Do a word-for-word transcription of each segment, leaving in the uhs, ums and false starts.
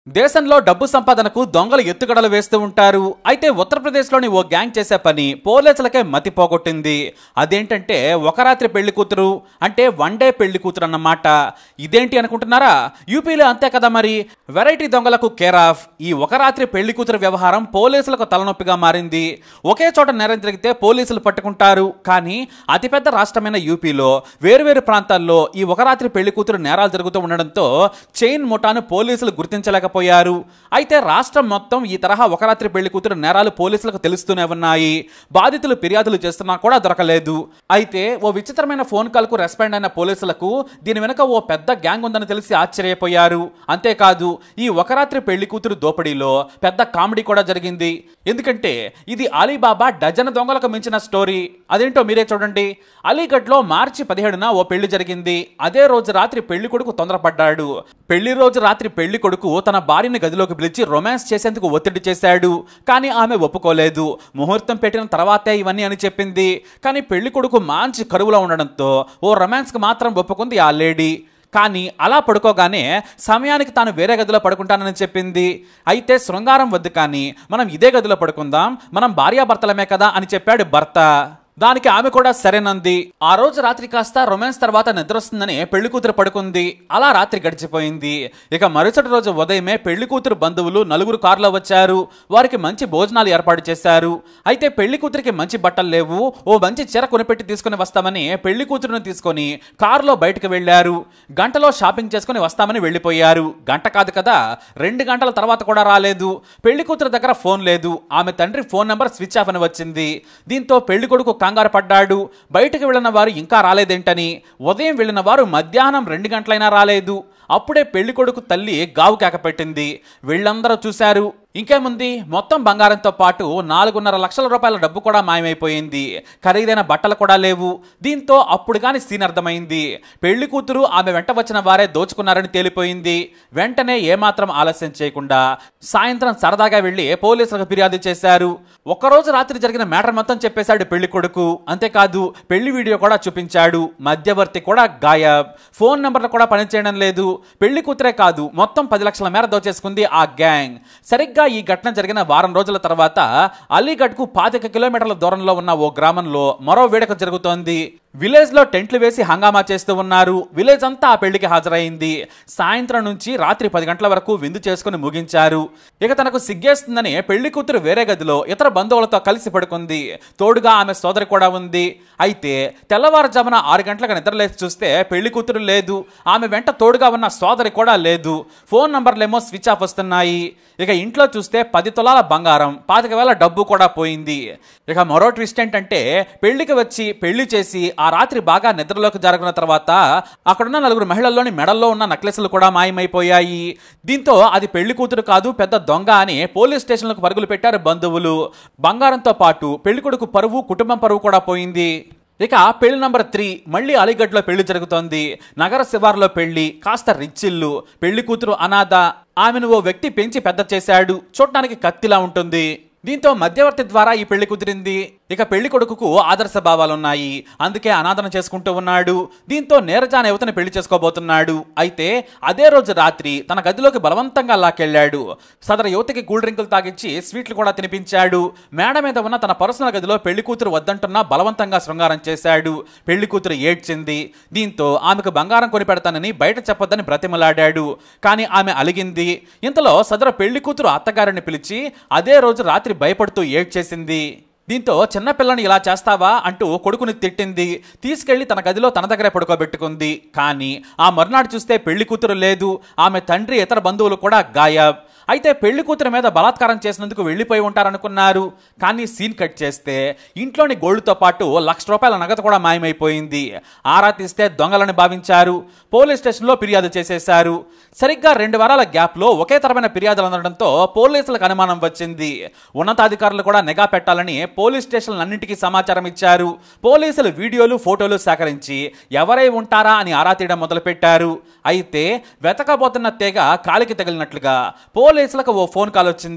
దేశంలో డబ్బు సంపాదనకు దొంగలు ఎత్తుగడలు వేస్తూ ఉంటారు. అయితే ఉత్తరప్రదేశ్లోని ఓ గ్యాంగ్ చేసే పని పోలీసులకే మతి పోగొట్టింది. అదేంటంటే ఒక రాత్రి పెళ్లి కూతురు, అంటే వన్ డే పెళ్లి కూతురు అన్నమాట. ఇదేంటి అనుకుంటున్నారా? యూపీలో అంతే కదా మరి. వెరైటీ దొంగలకు కేర్ ఆఫ్. ఈ ఒక రాత్రి పెళ్లి కూతురు వ్యవహారం పోలీసులకు తలనొప్పిగా మారింది. ఒకే చోట నేరం జరిగితే పోలీసులు పట్టుకుంటారు, కానీ అతిపెద్ద రాష్ట్రమైన యూపీలో వేరువేరు ప్రాంతాల్లో ఈ ఒక రాత్రి పెళ్లి కూతురు నేరాలు జరుగుతూ ఉండడంతో చైన్ ముఠాను పోలీసులు గుర్తించలేకపోయారు. అయితే రాష్ట్రం మొత్తం ఈ తరహా ఒక రాత్రి పెళ్లి కూతురు నేరాలు పోలీసులకు తెలుస్తూనే ఉన్నాయి. బాధితులు ఫిర్యాదులు చేస్తున్నా కూడా దొరకలేదు. అయితే ఓ విచిత్రమైన ఫోన్ కాల్ కు రెస్పాండ్ అయిన పోలీసులకు దీని వెనుక ఓ పెద్ద గ్యాంగ్ ఉందని తెలిసి ఆశ్చర్యపోయారు. అంతేకాదు, ఈ ఒక రాత్రి పెళ్లి కూతురు దోపిడీలో పెద్ద కామెడీ కూడా జరిగింది. ఎందుకంటే ఇది అలీబాబా డజన్ దొంగలకు మించిన స్టోరీ. అదేంటో మీరే చూడండి. అలీగఢ్ లో మార్చి పదిహేడున ఓ పెళ్లి జరిగింది. అదే రోజు రాత్రి పెళ్లి కొడుకు తొందరపడ్డాడు. పెళ్లి రోజు రాత్రి పెళ్లి కొడుకు తన భార్యని గదిలోకి పిలిచి రొమాన్స్ చేసేందుకు ఒత్తిడి చేశాడు. కానీ ఆమె ఒప్పుకోలేదు. ముహూర్తం పెట్టిన తర్వాతే ఇవన్నీ అని చెప్పింది. కానీ పెళ్లి కొడుకు మంచి కరువులో ఉండడంతో ఓ రొమాన్స్ కి మాత్రం ఒప్పుకుంది ఆ లేడీ. కానీ అలా పడుకోగానే సమయానికి తాను వేరే గదిలో పడుకుంటానని చెప్పింది. అయితే శృంగారం వద్దు, కానీ మనం ఇదే గదిలో పడుకుందాం, మనం భార్యాభర్తలమే కదా అని చెప్పాడు భర్త. దానికి ఆమె కూడా సరేనంది. ఆ రోజు రాత్రి కాస్త రొమాన్స్ తర్వాత నిద్ర వస్తుందని పెళ్లి కూతురు పడుకుంది. అలా రాత్రి గడిచిపోయింది. ఇక మరుసటి రోజు ఉదయమే పెళ్లి కూతురు బంధువులు నలుగురు కారులో వచ్చారు. వారికి మంచి భోజనాలు ఏర్పాటు చేశారు. అయితే పెళ్లి కూతురికి మంచి బట్టలు లేవు. ఓ మంచి చీర కొనిపెట్టి తీసుకుని వస్తామని పెళ్లి కూతురుని తీసుకొని కారులో బయటకు వెళ్లారు. గంటలో షాపింగ్ చేసుకుని వస్తామని వెళ్లిపోయారు. గంట కాదు కదా, రెండు గంటల తర్వాత కూడా రాలేదు. పెళ్లి కూతురు దగ్గర ఫోన్ లేదు. ఆమె తండ్రి ఫోన్ నెంబర్ స్విచ్ ఆఫ్ అని వచ్చింది. దీంతో పెళ్లి కొడుకు కంగారు పడ్డాడు. బయటకు వెళ్ళిన వారు ఇంకా రాలేదేంటని. ఉదయం వెళ్ళిన వారు మధ్యాహ్నం రెండు గంటలైనా రాలేదు. అప్పుడే పెళ్లి కొడుకు తల్లి గావు కేక పెట్టింది. వీళ్ళందరూ చూశారు. ఇంకేముంది, మొత్తం బంగారంతో పాటు నాలుగున్నర లక్షల రూపాయల డబ్బు కూడా మాయమైపోయింది. ఖరీదైన బట్టలు కూడా లేవు. దీంతో అప్పుడు గాని సీన్ అర్థమైంది. పెళ్లి కూతురు ఆమె వెంట వచ్చిన వారే దోచుకున్నారని తేలిపోయింది. వెంటనే ఏమాత్రం ఆలస్యం చేయకుండా సాయంత్రం సరదాగా వెళ్లి పోలీసులకు ఫిర్యాదు చేశారు. ఒక్కరోజు రాత్రి జరిగిన మ్యాటర్ మొత్తం చెప్పేశాడు పెళ్లి కొడుకు. అంతేకాదు, పెళ్లి వీడియో కూడా చూపించాడు. మధ్యవర్తి కూడా గాయబ్. ఫోన్ నెంబర్లు కూడా పనిచేయడం లేదు. పెళ్లి కూతురే కాదు, మొత్తం పది లక్షల మేర దోచేసుకుంది ఆ గ్యాంగ్. సరిగ్గా ఈ ఘటన జరిగిన వారం రోజుల తర్వాత అలీగఢ్ కు పాతిక కిలోమీటర్ల దూరంలో ఉన్న ఓ గ్రామంలో మరో వేడుక జరుగుతోంది. విలేజ్ లో టెంట్లు వేసి హంగామా చేస్తూ ఉన్నారు. విలేజ్ అంతా ఆ పెళ్లికి హాజరైంది. సాయంత్రం నుంచి రాత్రి పది గంటల వరకు విందు చేసుకుని ముగించారు. ఇక తనకు సిగ్గేస్తుందని పెళ్లి కూతురు వేరే గదిలో ఇతర బంధువులతో కలిసి పడుకుంది. తోడుగా ఆమె సోదరి కూడా ఉంది. అయితే తెల్లవారుజామున ఆరు గంటలకు నిద్రలేసి చూస్తే పెళ్లి కూతురు లేదు. ఆమె వెంట తోడుగా ఉన్న సోదరి కూడా లేదు. ఫోన్ నంబర్లేమో స్విచ్ ఆఫ్ వస్తున్నాయి. ఇక ఇంట్లో చూస్తే పది తులాల బంగారం, పాతిక వేల డబ్బు కూడా పోయింది. ఇక మరో ట్విస్ట్ ఏంటంటే, పెళ్లికి వచ్చి పెళ్లి చేసి ఆ రాత్రి బాగా నిద్రలోకి జరుగుతున్న తర్వాత అక్కడున్న నలుగురు మహిళల్లోని మెడల్లో ఉన్న నెక్లెస్లు కూడా మాయమైపోయాయి. దీంతో అది పెళ్లి కూతురు కాదు, పెద్ద దొంగ అని పోలీస్ స్టేషన్లకు పరుగులు పెట్టారు బంధువులు. బంగారంతో పాటు పెళ్లి కొడుకు పరువు, కుటుంబం పరువు కూడా పోయింది. ఇక పెళ్లి నంబర్ త్రీ మళ్ళీ అలీగఢ్ లో పెళ్లి జరుగుతోంది. నగర శివార్లో పెళ్లి, కాస్త రిచ్చిల్లు. పెళ్లి కూతురు అనాథ. ఆమెను ఓ వ్యక్తి పెంచి పెద్ద చేశాడు. చూడటానికి కత్తిలా ఉంటుంది. దీంతో మధ్యవర్తి ద్వారా ఈ పెళ్లి కుదిరింది. ఇక పెళ్లి కొడుకుకు ఆదర్శ భావాలున్నాయి. అందుకే అనాథన చేసుకుంటూ ఉన్నాడు. దీంతో నీరజాన యువతని పెళ్లి చేసుకోబోతున్నాడు. అయితే అదే రోజు రాత్రి తన గదిలోకి బలవంతంగా లాకెళ్లాడు. సదరు యువతికి కూల్ డ్రింకులు తాగించి స్వీట్లు కూడా తినిపించాడు. మేడ మీద ఉన్న తన పర్సనల్ గదిలో పెళ్లి కూతురు వద్దంటున్నా బలవంతంగా శృంగారం చేశాడు. పెళ్లి కూతురు ఏడ్చింది. దీంతో ఆమెకు బంగారం కొని పెడతానని బయట చెప్పొద్దని బ్రతిమలాడాడు. కానీ ఆమె అలిగింది. ఇంతలో సదరు పెళ్లి కూతురు అత్తగారిని పిలిచి అదే రోజు రాత్రి భయపడుతూ ఏడ్చేసింది. దీంతో చిన్నపిల్లని ఇలా చేస్తావా అంటూ కొడుకుని తిట్టింది. తీసుకెళ్లి తన గదిలో తన దగ్గరే పడుకోబెట్టుకుంది. కానీ ఆ మర్నాడు చూస్తే పెళ్లి కూతురు లేదు. ఆమె తండ్రి, ఇతర బంధువులు కూడా గాయబ్. అయితే పెళ్లి కూతురు మీద బలాత్కారం చేసినందుకు వెళ్లిపోయి ఉంటారనుకున్నారు. కానీ సీన్ కట్ చేస్తే ఇంట్లోని గోల్డ్తో పాటు లక్ష రూపాయల నగదు కూడా మాయమైపోయింది. ఆరా తీస్తే దొంగలని భావించారు. పోలీస్ స్టేషన్లో ఫిర్యాదు చేసేశారు. సరిగ్గా రెండు వారాల గ్యాప్లో ఒకే తరమైన ఫిర్యాదులు అందడంతో పోలీసులకు అనుమానం వచ్చింది. ఉన్నతాధికారులు కూడా నిఘా పెట్టాలని పోలీస్ స్టేషన్లన్నింటికీ సమాచారం ఇచ్చారు. పోలీసులు వీడియోలు, ఫోటోలు సేకరించి ఎవరై ఉంటారా అని ఆరా తీయడం మొదలుపెట్టారు. అయితే వెతకబోతున్న తీగ కాలికి తగిలినట్లుగా పోలీసులకు ఓ ఫోన్ కాల్ వచ్చింది.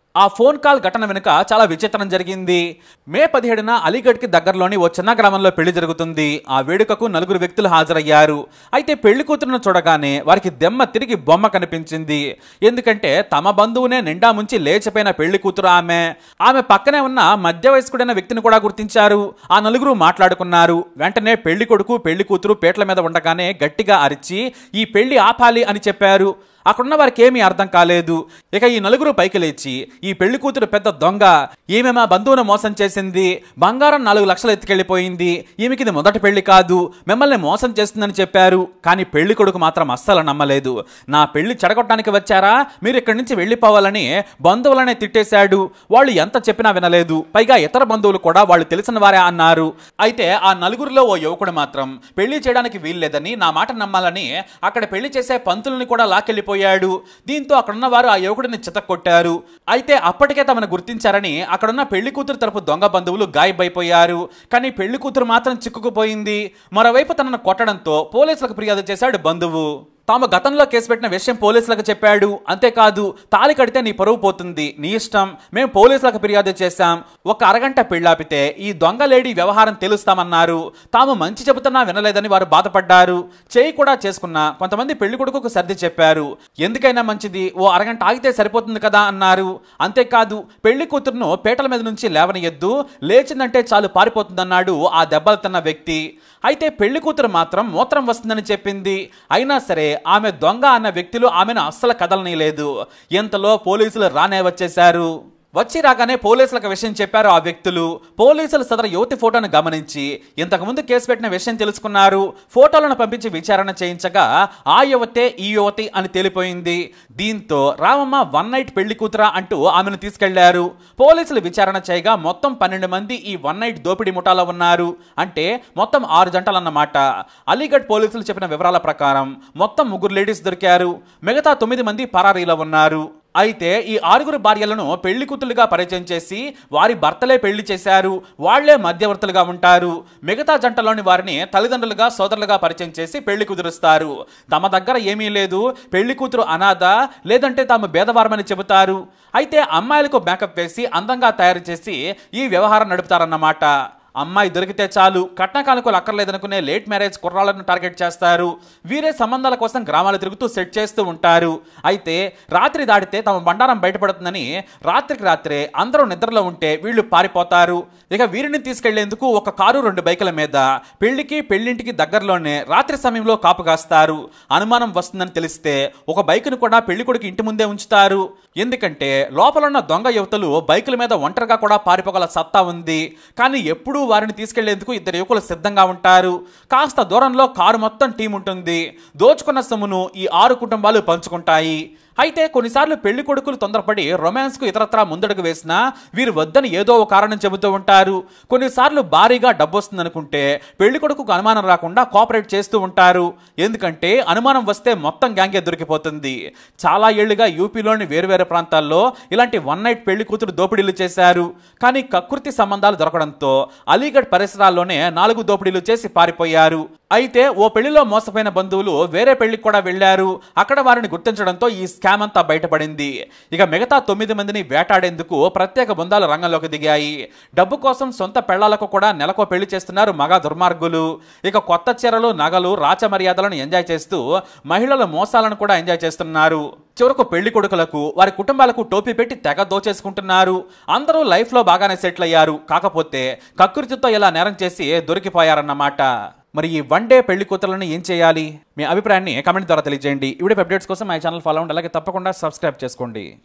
ఆ ఫోన్ కాల్ ఘటన వెనుక చాలా విచిత్రం జరిగింది. మే పదిహేడున అలీగఢ్కి దగ్గరలోని ఓ చిన్న గ్రామంలో పెళ్లి జరుగుతుంది. ఆ వేడుకకు నలుగురు వ్యక్తులు హాజరయ్యారు. అయితే పెళ్లి కూతురును చూడగానే వారికి దెమ్మ తిరిగి బొమ్మ కనిపించింది. ఎందుకంటే తమ బంధువునే నిండా ముంచి లేచిపోయిన పెళ్లి కూతురు ఆమె. ఆమె పక్కనే ఉన్న మధ్య వయస్కుడైన వ్యక్తిని కూడా గుర్తించారు. ఆ నలుగురు మాట్లాడుకున్నారు. వెంటనే పెళ్లి కొడుకు పెళ్లి కూతురు పీటల మీద ఉండగానే గట్టిగా అరిచి ఈ పెళ్లి ఆపాలి అని చెప్పారు. అక్కడున్న వారికి ఏమీ అర్థం కాలేదు. ఇక ఈ నలుగురు పైకి లేచి ఈ పెళ్లి కూతురు పెద్ద దొంగ, ఈమె మా బంధువును మోసం చేసింది, బంగారం నాలుగు లక్షలు ఎత్తుకెళ్లిపోయింది, ఈమెకి ఇది మొదటి పెళ్లి కాదు, మిమ్మల్ని మోసం చేస్తుందని చెప్పారు. కానీ పెళ్లి కొడుకు మాత్రం అస్సలు నమ్మలేదు. నా పెళ్లి చెడగొట్టడానికి వచ్చారా, మీరు ఇక్కడి నుంచి వెళ్ళిపోవాలని బంధువులనే తిట్టేశాడు. వాళ్ళు ఎంత చెప్పినా వినలేదు. పైగా ఇతర బంధువులు కూడా వాళ్ళు తెలిసిన వారే అన్నారు. అయితే ఆ నలుగురిలో ఓ యువకుడు మాత్రం పెళ్లి చేయడానికి వీల్లేదని, నా మాట నమ్మాలని అక్కడ పెళ్లి చేసే పంతుల్ని కూడా లాకెళ్ళిపోయాడు. దీంతో అక్కడున్న వారు ఆ యువకుడిని చితక్కొట్టారు. అయితే అప్పటికే తమను గుర్తించారని అక్కడున్న పెళ్లి కూతురు తరపు దొంగ బంధువులు గాయపడిపోయారు. కానీ పెళ్లి కూతురు మాత్రం చిక్కుకుపోయింది. మరోవైపు తనను కొట్టడంతో పోలీసులకు ఫిర్యాదు చేశాడు బంధువు. తాము గతంలో కేసు పెట్టిన విషయం పోలీసులకు చెప్పాడు. అంతేకాదు, తాళి కడితే నీ పరువు పోతుంది, నీ ఇష్టం, మేము పోలీసులకు ఫిర్యాదు చేశాం, ఒక అరగంట పెళ్లాపితే ఈ దొంగ లేడీ వ్యవహారం తెలుస్తామన్నారు. తాము మంచి చెబుతున్నా వినలేదని వారు బాధపడ్డారు. చేయి కూడా చేసుకున్నా కొంతమంది పెళ్లి కొడుకుకు సర్ది చెప్పారు. ఎందుకైనా మంచిది, ఓ అరగంట ఆగితే సరిపోతుంది కదా అన్నారు. అంతేకాదు, పెళ్లి కూతురును పీటల మీద నుంచి లేవనియద్దు, లేచిందంటే చాలు పారిపోతుందన్నాడు ఆ దెబ్బలు తిన్న వ్యక్తి. అయితే పెళ్లి కూతురు మాత్రం మూత్రం వస్తుందని చెప్పింది. అయినా సరే ఆమె దొంగ అన్న వ్యక్తులు ఆమెను అస్సలు కదలనీయలేదు. ఇంతలో పోలీసులు రానే వచ్చేశారు. వచ్చి రాగానే పోలీసులకు విషయం చెప్పారు ఆ వ్యక్తులు. పోలీసులు సదరు యువతి ఫోటోను గమనించి ఇంతకుముందు కేసు పెట్టిన విషయం తెలుసుకున్నారు. ఫోటోలను పంపించి విచారణ చేయించగా ఆ యువతే ఈ యువతి అని తేలిపోయింది. దీంతో రామమ్మ వన్ నైట్ పెళ్లి కూతురా అంటూ ఆమెను తీసుకెళ్లారు. పోలీసులు విచారణ చేయగా మొత్తం పన్నెండు మంది ఈ వన్ నైట్ దోపిడీ ముఠాలో ఉన్నారు. అంటే మొత్తం ఆరు జంటలన్నమాట. అలీగఢ్ పోలీసులు చెప్పిన వివరాల ప్రకారం మొత్తం ముగ్గురు లేడీస్ దొరికారు. మిగతా తొమ్మిది మంది పరారీలో ఉన్నారు. అయితే ఈ ఆరుగురు భార్యలను పెళ్లి కూతులుగా పరిచయం చేసి వారి భర్తలే పెళ్లి చేశారు. వాళ్లే మధ్యవర్తులుగా ఉంటారు. మిగతా జంటలోని వారిని తల్లిదండ్రులుగా సోదరులుగా పరిచయం చేసి పెళ్లి కుదురుస్తారు. తమ దగ్గర ఏమీ లేదు, పెళ్లి కూతురు అనాథ, లేదంటే తాము భేదవారమని చెబుతారు. అయితే అమ్మాయిలకు మేకప్ వేసి అందంగా తయారు చేసి ఈ వ్యవహారం నడుపుతారన్నమాట. అమ్మాయి దొరికితే చాలు, కట్న కానుకలు అక్కర్లేదనుకునే లేట్ మ్యారేజ్ కుర్రాళ్లను టార్గెట్ చేస్తారు. వీరే సంబంధాల కోసం గ్రామాలు తిరుగుతూ సెట్ చేస్తూ ఉంటారు. అయితే రాత్రి దాటితే తమ బండారం బయటపడుతుందని రాత్రికి రాత్రే అందరూ నిద్రలో ఉంటే వీళ్ళు పారిపోతారు. ఇక వీరిని తీసుకెళ్లేందుకు ఒక కారు రెండు బైకుల మీద పెళ్లికి పెళ్లింటికి దగ్గరలోనే రాత్రి సమయంలో కాపు కాస్తారు. అనుమానం వస్తుందని తెలిస్తే ఒక బైకును కూడా పెళ్లి కొడుకు ఇంటి ముందే ఉంచుతారు. ఎందుకంటే లోపలున్న దొంగ యువతలు బైకుల మీద ఒంటరిగా కూడా పారిపోగల సత్తా ఉంది. కానీ ఎప్పుడూ వారిని తీసుకెళ్లేందుకు ఇద్దరు యువకులు సిద్ధంగా ఉంటారు. కాస్త దూరంలో కారు మొత్తం టీం ఉంటుంది. దోచుకున్న సొమ్మును ఈ ఆరు కుటుంబాలు పంచుకుంటాయి. అయితే కొన్నిసార్లు పెళ్లి కొడుకులు తొందరపడి రొమాన్స్ కు ఇతరత్రా ముందడుగు వేసినా వీరు వద్దని ఏదో ఒక కారణం చెబుతూ ఉంటారు. కొన్నిసార్లు భారీగా డబ్బు వస్తుందనుకుంటే పెళ్లి కొడుకుకు అనుమానం రాకుండా కోఆపరేట్ చేస్తూ ఉంటారు. ఎందుకంటే అనుమానం వస్తే మొత్తం గ్యాంగే దొరికిపోతుంది. చాలా ఏళ్లుగా యూపీలోని వేరువేరు ప్రాంతాల్లో ఇలాంటి వన్ నైట్ పెళ్లి కూతురు దోపిడీలు చేశారు. కానీ కకృతి సంబంధాలు దొరకడంతో అలీగఢ్ పరిసరాల్లోనే నాలుగు దోపిడీలు చేసి పారిపోయారు. అయితే ఓ పెళ్లిలో మోసపోయిన బంధువులు వేరే పెళ్లికి కూడా వెళ్లారు. అక్కడ వారిని గుర్తించడంతో ఈ స్కామ్ అంతా బయటపడింది. ఇక మిగతా తొమ్మిది మందిని వేటాడేందుకు ప్రత్యేక బృందాలు రంగంలోకి దిగాయి. డబ్బు కోసం సొంత పెళ్లాలకు కూడా నెలకో పెళ్లి చేస్తున్నారు మగ దుర్మార్గులు. ఇక కొత్త చీరలు, నగలు, రాచ మర్యాదలను ఎంజాయ్ చేస్తూ మహిళల మోసాలను కూడా ఎంజాయ్ చేస్తున్నారు. చివరకు పెళ్లి కొడుకులకు వారి కుటుంబాలకు టోపీ పెట్టి తెగ దోచేసుకుంటున్నారు. అందరూ లైఫ్ లో బాగానే సెటిల్ అయ్యారు. కాకపోతే కకృతితో ఇలా నేరం చేసి దొరికిపోయారన్నమాట. మరి ఈ వన్ డే పెళ్లి కూతురులను ఏం చేయాలి? మీ అభిప్రాయాన్ని కామెంట్ ద్వారా తెలియజేయండి. ఈ వీడియో అప్డేట్స్ కోసం మా ఛానల్ ఫాలో అవ్వండి. అలాగే తప్పకుండా సబ్స్క్రైబ్ చేసుకోండి.